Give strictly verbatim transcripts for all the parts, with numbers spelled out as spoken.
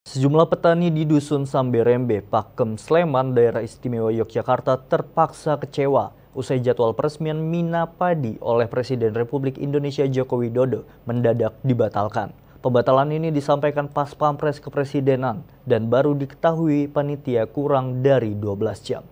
Sejumlah petani di Dusun Samberembe, Pakem, Sleman, Daerah Istimewa Yogyakarta terpaksa kecewa usai jadwal peresmian Mina Padi oleh Presiden Republik Indonesia Joko Widodo mendadak dibatalkan. Pembatalan ini disampaikan pas Pampres Kepresidenan dan baru diketahui panitia kurang dari dua belas jam.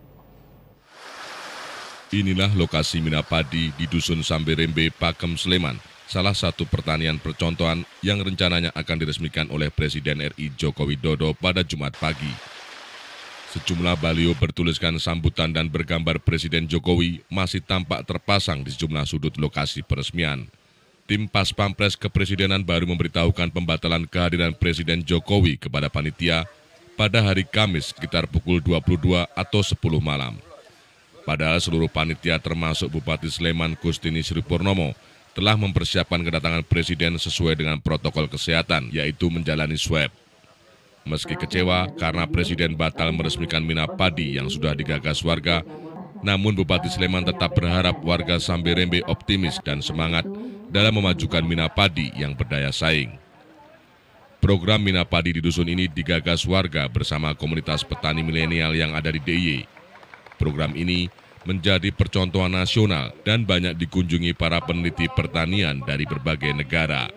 Inilah lokasi Mina Padi di Dusun Samberembe, Pakem, Sleman, salah satu pertanian percontohan yang rencananya akan diresmikan oleh Presiden R I Joko Widodo pada Jumat pagi. Sejumlah baliho bertuliskan sambutan dan bergambar Presiden Jokowi masih tampak terpasang di sejumlah sudut lokasi peresmian. Tim Pas Pampres Kepresidenan baru memberitahukan pembatalan kehadiran Presiden Jokowi kepada panitia pada hari Kamis sekitar pukul dua puluh dua atau sepuluh malam. Padahal seluruh panitia termasuk Bupati Sleman Kustini Sri Purnomo telah mempersiapkan kedatangan Presiden sesuai dengan protokol kesehatan, yaitu menjalani swab. Meski kecewa karena Presiden batal meresmikan Mina Padi yang sudah digagas warga, namun Bupati Sleman tetap berharap warga Samberembe optimis dan semangat dalam memajukan Mina Padi yang berdaya saing. Program Mina Padi di dusun ini digagas warga bersama komunitas petani milenial yang ada di D I Y. Program ini menjadi percontohan nasional dan banyak dikunjungi para peneliti pertanian dari berbagai negara.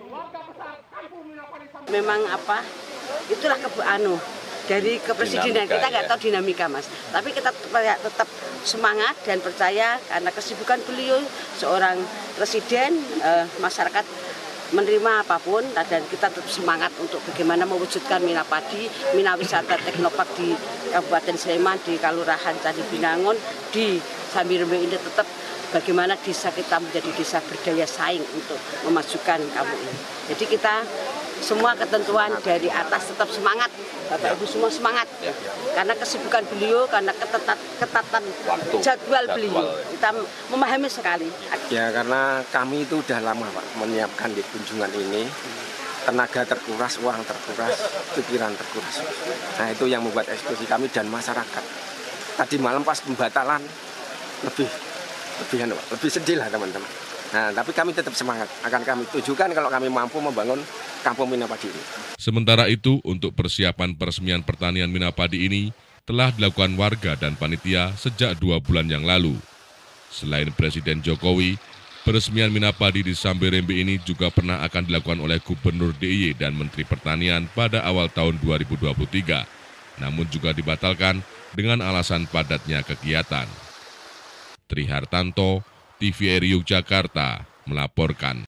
Memang apa, itulah ke anu dari kepresidenan, kita nggak tahu dinamika mas. Tapi kita tetap semangat dan percaya karena kesibukan beliau seorang presiden, eh, masyarakat menerima apapun dan kita tetap semangat untuk bagaimana mewujudkan Mina Padi, Mina Wisata Teknopark di Kabupaten Sleman, di Kalurahan Candi Binangun, di Samberembe ini tetap bagaimana desa kita menjadi desa berdaya saing untuk memajukan kampung ini. Jadi kita semua ketentuan dari atas tetap semangat, Bapak Ibu semua semangat, karena kesibukan beliau, karena ketetat, ketatan jadwal beliau, kita memahami sekali. Ya karena kami itu udah lama Pak menyiapkan di kunjungan ini, tenaga terkuras, uang terkuras, pikiran terkuras. Nah itu yang membuat eksekusi kami dan masyarakat. Tadi malam pas pembatalan lebih lebih lebih sedih lah teman-teman. Nah, tapi kami tetap semangat, akan kami tujukan kalau kami mampu membangun kampung Mina Padi ini. Sementara itu, untuk persiapan peresmian pertanian Mina Padi ini telah dilakukan warga dan panitia sejak dua bulan yang lalu. Selain Presiden Jokowi, peresmian Mina Padi di Samberembe ini juga pernah akan dilakukan oleh Gubernur D I Y dan Menteri Pertanian pada awal tahun dua ribu dua puluh tiga, namun juga dibatalkan dengan alasan padatnya kegiatan. Trihartanto, T V R I Yogyakarta melaporkan.